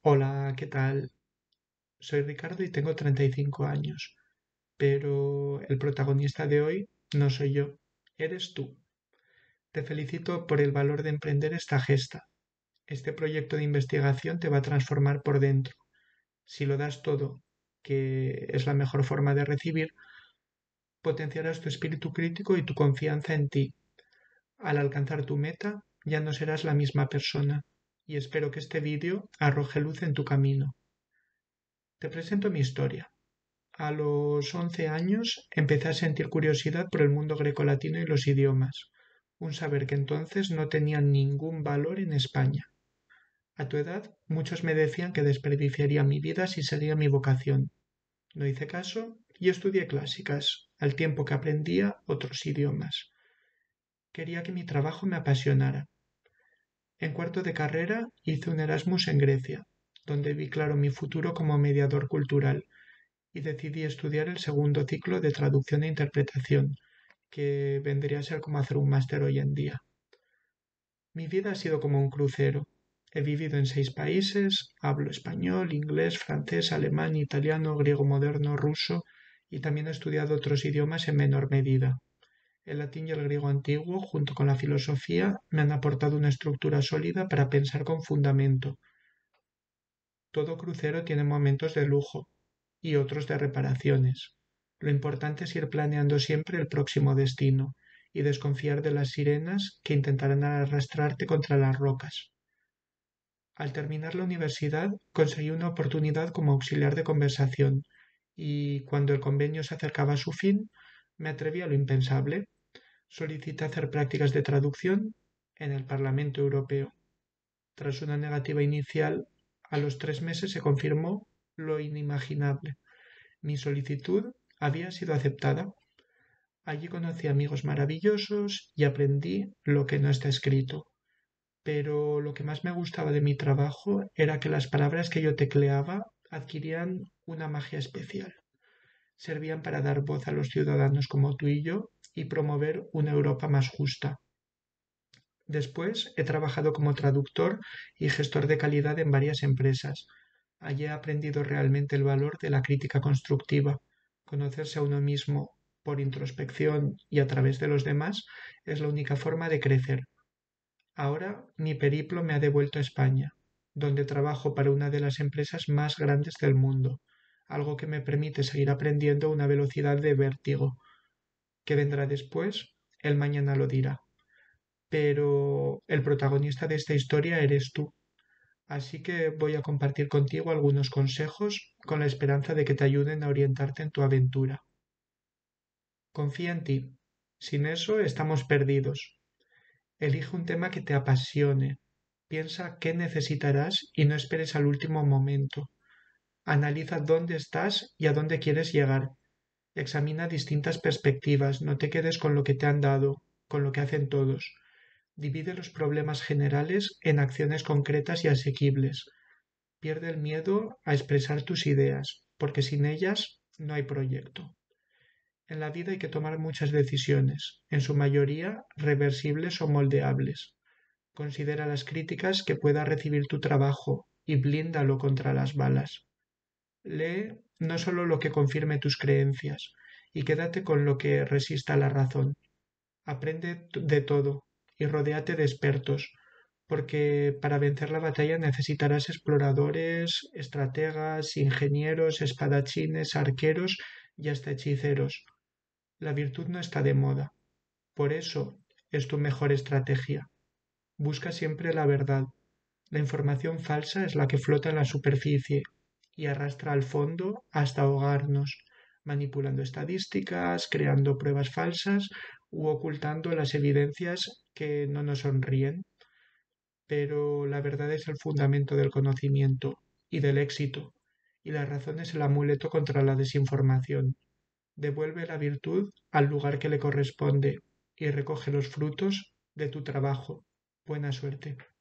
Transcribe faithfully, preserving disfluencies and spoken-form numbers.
Hola, ¿qué tal? Soy Ricardo y tengo treinta y cinco años, pero el protagonista de hoy no soy yo, eres tú. Te felicito por el valor de emprender esta gesta. Este proyecto de investigación te va a transformar por dentro. Si lo das todo, que es la mejor forma de recibir, potenciarás tu espíritu crítico y tu confianza en ti. Al alcanzar tu meta, ya no serás la misma persona, y espero que este vídeo arroje luz en tu camino. Te presento mi historia. A los once años empecé a sentir curiosidad por el mundo grecolatino y los idiomas, un saber que entonces no tenía ningún valor en España. A tu edad, muchos me decían que desperdiciaría mi vida si seguía mi vocación. No hice caso y estudié clásicas, al tiempo que aprendía otros idiomas. Quería que mi trabajo me apasionara. En cuarto de carrera hice un Erasmus en Grecia, donde vi claro mi futuro como mediador cultural y decidí estudiar el segundo ciclo de traducción e interpretación, que vendría a ser como hacer un máster hoy en día. Mi vida ha sido como un crucero. He vivido en seis países, hablo español, inglés, francés, alemán, italiano, griego moderno, ruso y también he estudiado otros idiomas en menor medida. El latín y el griego antiguo, junto con la filosofía, me han aportado una estructura sólida para pensar con fundamento. Todo crucero tiene momentos de lujo y otros de reparaciones. Lo importante es ir planeando siempre el próximo destino y desconfiar de las sirenas que intentarán arrastrarte contra las rocas. Al terminar la universidad conseguí una oportunidad como auxiliar de conversación y cuando el convenio se acercaba a su fin me atreví a lo impensable. Solicité hacer prácticas de traducción en el Parlamento Europeo. Tras una negativa inicial, a los tres meses se confirmó lo inimaginable. Mi solicitud había sido aceptada. Allí conocí amigos maravillosos y aprendí lo que no está escrito. Pero lo que más me gustaba de mi trabajo era que las palabras que yo tecleaba adquirían una magia especial. Servían para dar voz a los ciudadanos como tú y yo y promover una Europa más justa. Después he trabajado como traductor y gestor de calidad en varias empresas. Allí he aprendido realmente el valor de la crítica constructiva. Conocerse a uno mismo por introspección y a través de los demás es la única forma de crecer. Ahora mi periplo me ha devuelto a España, donde trabajo para una de las empresas más grandes del mundo, algo que me permite seguir aprendiendo a una velocidad de vértigo. ¿Qué vendrá después? El mañana lo dirá. Pero el protagonista de esta historia eres tú. Así que voy a compartir contigo algunos consejos con la esperanza de que te ayuden a orientarte en tu aventura. Confía en ti. Sin eso estamos perdidos. Elige un tema que te apasione. Piensa qué necesitarás y no esperes al último momento. Analiza dónde estás y a dónde quieres llegar. Examina distintas perspectivas. No te quedes con lo que te han dado, con lo que hacen todos. Divide los problemas generales en acciones concretas y asequibles. Pierde el miedo a expresar tus ideas, porque sin ellas no hay proyecto. En la vida hay que tomar muchas decisiones, en su mayoría reversibles o moldeables. Considera las críticas que pueda recibir tu trabajo y blíndalo contra las balas. Lee no solo lo que confirme tus creencias, y quédate con lo que resista la razón. Aprende de todo y rodéate de expertos, porque para vencer la batalla necesitarás exploradores, estrategas, ingenieros, espadachines, arqueros y hasta hechiceros. La virtud no está de moda, por eso es tu mejor estrategia. Busca siempre la verdad. La información falsa es la que flota en la superficie y arrastra al fondo hasta ahogarnos, manipulando estadísticas, creando pruebas falsas u ocultando las evidencias que no nos sonríen. Pero la verdad es el fundamento del conocimiento y del éxito, y la razón es el amuleto contra la desinformación. Devuelve la virtud al lugar que le corresponde y recoge los frutos de tu trabajo. Buena suerte.